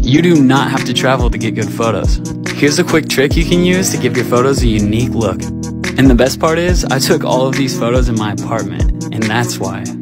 You do not have to travel to get good photos. Here's a quick trick you can use to give your photos a unique look. And the best part is, I took all of these photos in my apartment, and that's why